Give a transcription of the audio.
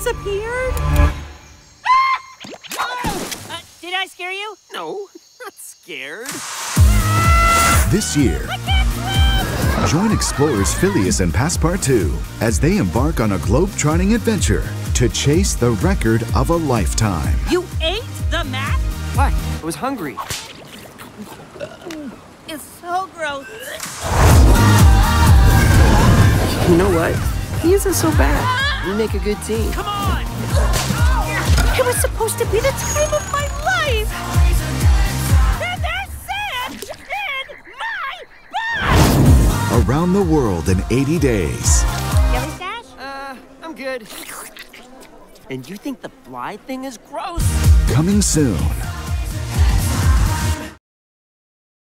disappeared? Did I scare you? No, not scared. This year, join explorers Phileas and Passepartout as they embark on a globe-trotting adventure to chase the record of a lifetime. You ate the map? What? I was hungry. It's so gross. You know what? He isn't so bad. We make a good team. Come on! It was supposed to be the time of my life! And there's sand in my butt! Around the world in 80 days. Jelly stash? I'm good. And you think the fly thing is gross? Coming soon.